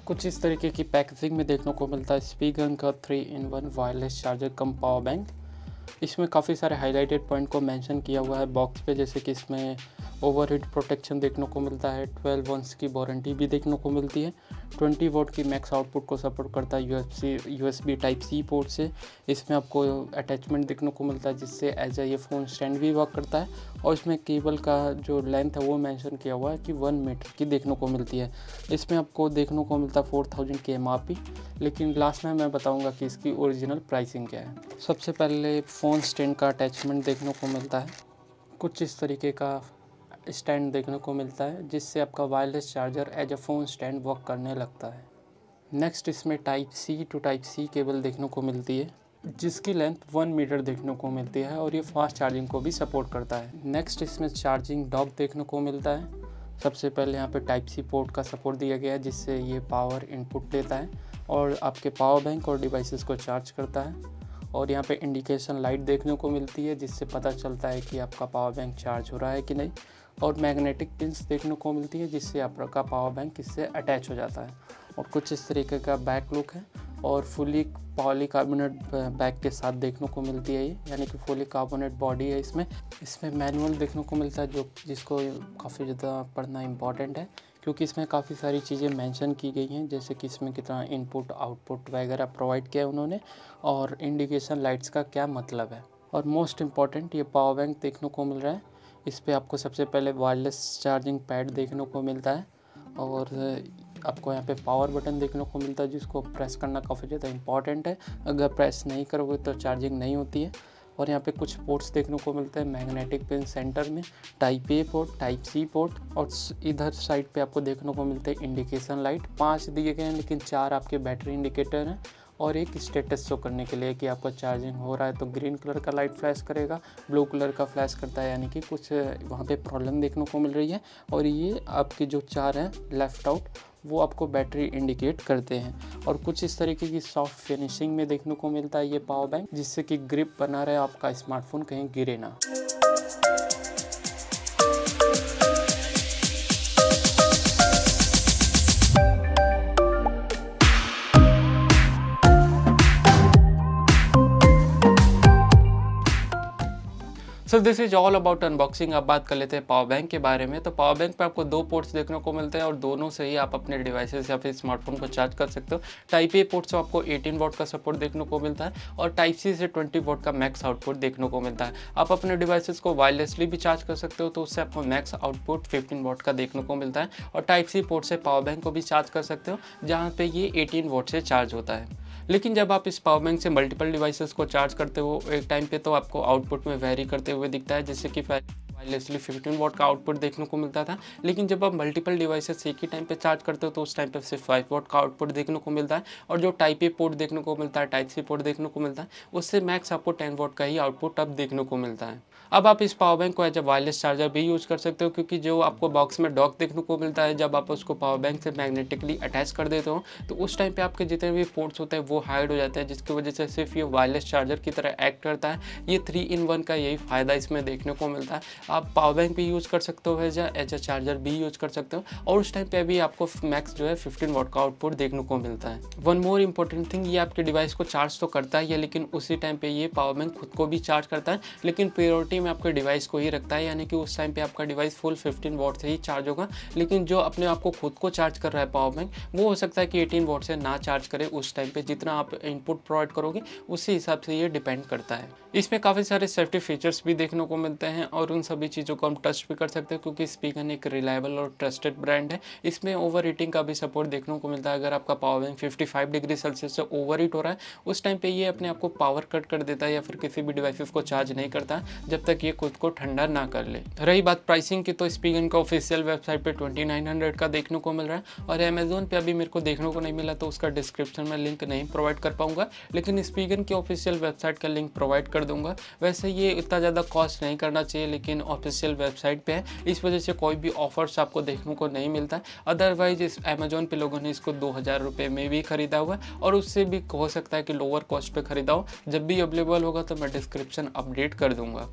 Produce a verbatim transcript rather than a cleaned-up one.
कुछ इस तरीके की पैकेजिंग में देखने को मिलता है स्पीगन का three in one wireless charger cum power bank. इसमें काफ़ी सारे हाईलाइटेड पॉइंट को मेंशन किया हुआ है बॉक्स पे, जैसे कि इसमें ओवरहीट प्रोटेक्शन देखने को मिलता है, ट्वेल्व मंथ्स की वारंटी भी देखने को मिलती है, ट्वेंटी वोट की मैक्स आउटपुट को सपोर्ट करता है USB USB type C port से। इसमें आपको अटैचमेंट देखने को मिलता है जिससे एज ए ये फ़ोन स्टैंड भी वर्क करता है, और इसमें केबल का जो लेंथ है वो मेंशन किया हुआ है कि वन मीटर की देखने को मिलती है। इसमें आपको देखने को मिलता है फोर थाउजेंड की एम आर पी, लेकिन लास्ट में मैं बताऊंगा कि इसकी ओरिजिनल प्राइसिंग क्या है। सबसे पहले फ़ोन स्टैंड का अटैचमेंट देखने को मिलता है, कुछ इस तरीके का स्टैंड देखने को मिलता है जिससे आपका wireless charger as a phone stand work करने लगता है। नेक्स्ट इसमें type C to type C cable देखने को मिलती है जिसकी लेंथ वन मीटर देखने को मिलती है और ये फास्ट चार्जिंग को भी सपोर्ट करता है। नेक्स्ट इसमें चार्जिंग डॉक देखने को मिलता है। सबसे पहले यहाँ पे टाइप सी पोर्ट का सपोर्ट दिया गया है जिससे ये पावर इनपुट देता है और आपके पावर बैंक और डिवाइसेस को चार्ज करता है। और यहाँ पे इंडिकेशन लाइट देखने को मिलती है जिससे पता चलता है कि आपका पावर बैंक चार्ज हो रहा है कि नहीं। और मैग्नेटिक पिंस देखने को मिलती है जिससे आपका पावर बैंक इससे अटैच हो जाता है। और कुछ इस तरीके का बैक लुक है और फुली पॉलीकार्बोनेट बैक के साथ देखने को मिलती है ये, यानी कि फुली कार्बोनेट बॉडी है इसमें। इसमें मैनुअल देखने को मिलता है जो जिसको काफ़ी ज़्यादा पढ़ना इंपॉर्टेंट है क्योंकि इसमें काफ़ी सारी चीज़ें मेंशन की गई हैं, जैसे कि इसमें कितना इनपुट आउटपुट वगैरह प्रोवाइड किया है उन्होंने और इंडिकेशन लाइट्स का क्या मतलब है। और मोस्ट इम्पॉर्टेंट ये पावर बैंक देखने को मिल रहा है। इस पर आपको सबसे पहले वायरलेस चार्जिंग पैड देखने को मिलता है और आपको यहाँ पे पावर बटन देखने को मिलता है जिसको प्रेस करना काफ़ी ज़्यादा इंपॉर्टेंट है, अगर प्रेस नहीं करोगे तो चार्जिंग नहीं होती है। और यहाँ पे कुछ पोर्ट्स देखने को मिलते हैं मैग्नेटिक पिन सेंटर में, type A port, type C port, और इधर साइड पे आपको देखने को मिलते हैं इंडिकेशन लाइट। पांच दिए गए हैं लेकिन चार आपके बैटरी इंडिकेटर हैं और एक स्टेटस शो करने के लिए कि आपका चार्जिंग हो रहा है तो ग्रीन कलर का लाइट फ्लैश करेगा, ब्लू कलर का फ्लैश करता है, यानी कि कुछ वहाँ पे प्रॉब्लम देखने को मिल रही है। और ये आपके जो चार हैं लेफ़्ट आउट वो आपको बैटरी इंडिकेट करते हैं। और कुछ इस तरीके की सॉफ्ट फिनिशिंग में देखने को मिलता है ये पावर बैंक, जिससे कि ग्रिप बना रहे आपका स्मार्टफोन कहीं गिरे ना। So this is all about unboxing. अब बात कर लेते हैं पावर बैंक के बारे में। तो पावर बैंक पे आपको दो पोर्ट्स देखने को मिलते हैं और दोनों से ही आप अपने डिवाइसेस या फिर स्मार्टफोन को चार्ज कर सकते हो। टाइप ए पोर्ट से आपको एटीन वोल्ट का सपोर्ट देखने को मिलता है और टाइप सी से ट्वेंटी वोल्ट का मैक्स आउटपुट देखने को मिलता है। आप अपने डिवाइसेस को वायरलेसली भी चार्ज कर सकते हो तो उससे आपको मैक्स आउटपुट फिफ्टीन वोल्ट का देखने को मिलता है। और टाइप सी पोर्ट से पावर बैंक को भी चार्ज कर सकते हो जहाँ पे ये एटीन वोल्ट से चार्ज होता है। लेकिन जब आप इस पावर बैंक से मल्टीपल डिवाइसेस को चार्ज करते हो एक टाइम पे तो आपको आउटपुट में वेरी करते हुए दिखता है, जैसे कि वायरलेसली फिफ्टीन वोल्ट का आउटपुट देखने को मिलता था। लेकिन जब आप मल्टीपल डिवाइसेस एक ही टाइम पे चार्ज करते हो तो उस टाइम पे सिर्फ फाइव वोल्ट का आउटपुट देखने को मिलता है। और जो टाइप ए पोर्ट देखने को मिलता है, टाइप सी पोर्ट देखने को मिलता है, उससे मैक्स आपको टेन वोल्ट का ही आउटपुट अब देखने को मिलता है। अब आप इस पावर बैंक को एज ए वायरलेस चार्जर भी यूज़ कर सकते हो क्योंकि जो आपको बॉक्स में डॉक देखने को मिलता है जब आप उसको पावर बैंक से मैग्नेटिकली अटैच कर देते हो तो उस टाइम पे आपके जितने भी पोर्ट्स होते हैं वो हाइड हो जाते हैं, जिसकी वजह से सिर्फ ये वायरलेस चार्जर की तरह एक्ट करता है। ये थ्री इन वन का यही फ़ायदा इसमें देखने को मिलता है। आप पावर बैंक भी यूज़ कर सकते हो एज एज ए चार्जर भी यूज़ कर सकते हो और उस टाइम पे भी आपको मैक्स जो है फिफ्टीन वोल्ट का आउटपुट देखने को मिलता है। वन मोर इंपॉर्टेंट थिंग, ये आपके डिवाइस को चार्ज तो करता है लेकिन उसी टाइम पे ये पावर बैंक खुद को भी चार्ज करता है, लेकिन प्रायोरिटी में आपके डिवाइस को ही रखता है, यानी कि उस टाइम पे आपका डिवाइस फुल फिफ्टीन वोल्ट से ही चार्ज होगा। लेकिन जो अपने आप को खुद को चार्ज कर रहा है पावर बैंक वो हो सकता है कि एटीन वोल्ट से ना चार्ज करे उस टाइम पे, जितना आप इनपुट प्रोवाइड करोगे उसी हिसाब से ये डिपेंड करता है। इसमें काफ़ी सारे सेफ्टी फीचर्स भी देखने को मिलते हैं और उन सभी चीज़ों को हम टच भी कर सकते हैं क्योंकि स्पीगन एक रिलायबल और ट्रस्टेड ब्रांड है। इसमें ओवर हीटिंग का भी सपोर्ट देखने को मिलता है। अगर आपका power bank fifty five degree Celsius से ओवर हीट हो रहा है उस टाइम पे ये अपने आप को पावर कट कर देता है या फिर किसी भी डिवाइसेस को चार्ज नहीं करता जब तक ये खुद को ठंडा ना कर ले। रही बात प्राइसिंग की तो स्पीगन का ऑफिशियल वेबसाइट पे ट्वेंटी नाइन हंड्रेड का देखने को मिल रहा है और अमेजोन पे अभी मेरे को देखने को नहीं मिला तो उसका डिस्क्रिप्शन में लिंक नहीं प्रोवाइड कर पाऊंगा, लेकिन स्पीगन की ऑफिशियल वेबसाइट का लिंक प्रोवाइड कर दूंगा। वैसे ये इतना ज़्यादा कॉस्ट नहीं करना चाहिए लेकिन ऑफिशियल वेबसाइट पे है, इस वजह से कोई भी ऑफर्स आपको देखने को नहीं मिलता है। अदरवाइज इस अमेजोन पे लोगों ने इसको दो हज़ार रुपये में भी खरीदा हुआ है और उससे भी हो सकता है कि लोअर कॉस्ट पे खरीदा हो। जब भी अवेलेबल होगा तो मैं डिस्क्रिप्शन अपडेट कर दूंगा।